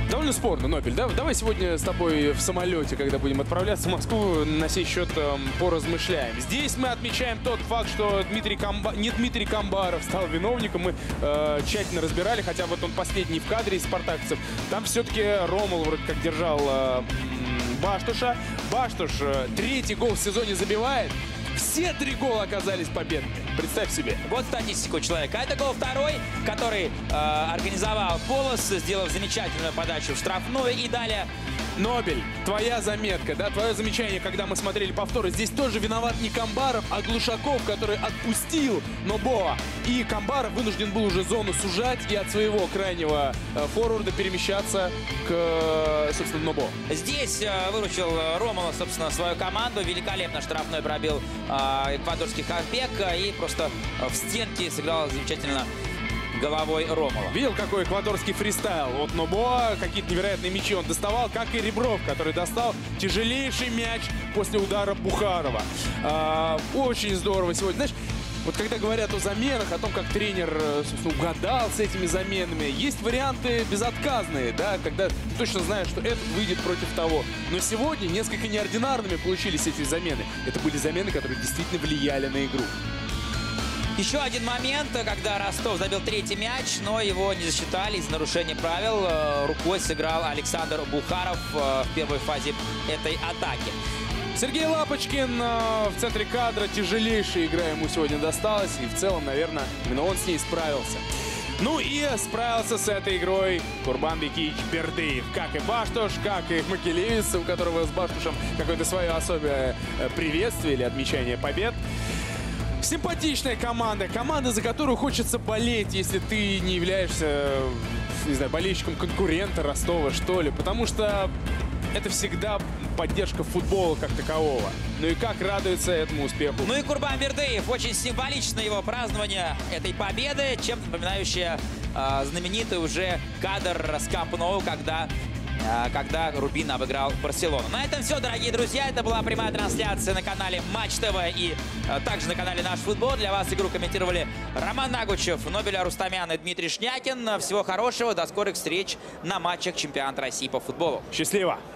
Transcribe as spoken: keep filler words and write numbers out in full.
Довольно спорно, Нобель. Да? Давай сегодня с тобой в самолете, когда будем отправляться в Москву, на сей счет э, поразмышляем. Здесь мы отмечаем тот факт, что Дмитрий Камба... не Дмитрий Камбаров стал виновником. Мы э, тщательно разбирали, хотя вот он последний в кадре из спартакцев. Там все-таки Ромул вроде как держал э, Баштуша. Баштуш э, третий гол в сезоне забивает. Все три гола оказались победными. Представь себе. Вот статистику человека. Это гол второй, который э, организовал Полос, сделав замечательную подачу в штрафную. И далее... Нобель, твоя заметка, да, твое замечание, когда мы смотрели повторы. Здесь тоже виноват не Камбаров, а Глушаков, который отпустил Нобоа. И Камбаров вынужден был уже зону сужать и от своего крайнего э, форварда перемещаться к, э, собственно, Нобо. Здесь э, выручил Ромула, собственно, свою команду. Великолепно штрафной пробил э, эквадорский хавбек. И просто э, в стенке сыграл замечательно головой Ромула. Видел, какой эквадорский фристайл от Нобоа, какие-то невероятные мячи он доставал, как и Ребров, который достал тяжелейший мяч после удара Бухарова. А, очень здорово сегодня. Знаешь, вот когда говорят о заменах, о том, как тренер, собственно, угадал с этими заменами, есть варианты безотказные, да, когда ты точно знаешь, что этот выйдет против того. Но сегодня несколько неординарными получились эти замены. Это были замены, которые действительно влияли на игру. Еще один момент, когда Ростов забил третий мяч, но его не засчитали из нарушения правил. Рукой сыграл Александр Бухаров в первой фазе этой атаки. Сергей Лапочкин в центре кадра. Тяжелейшая игра ему сегодня досталась. И в целом, наверное, именно он с ней справился. Ну и справился с этой игрой Курбанбекич Бердыев. Как и Баштуш, как и Макелевец, у которого с Баштушем какое-то свое особое приветствие или отмечание побед. Симпатичная команда. Команда, за которую хочется болеть, если ты не являешься, не знаю, болельщиком конкурента Ростова, что ли. Потому что это всегда поддержка футбола как такового. Ну и как радуется этому успеху. Ну и Курбан Бердыев. Очень символично его празднование этой победы, чем-то напоминающее э, знаменитый уже кадр с Камп Ноу, когда... когда Рубин обыграл Барселону. На этом все, дорогие друзья. Это была прямая трансляция на канале Матч ТВ и а, также на канале Наш Футбол. Для вас игру комментировали Роман Нагучев, Нобель Арустамян и Дмитрий Шнякин. Всего хорошего, до скорых встреч на матчах чемпионата России по футболу. Счастливо!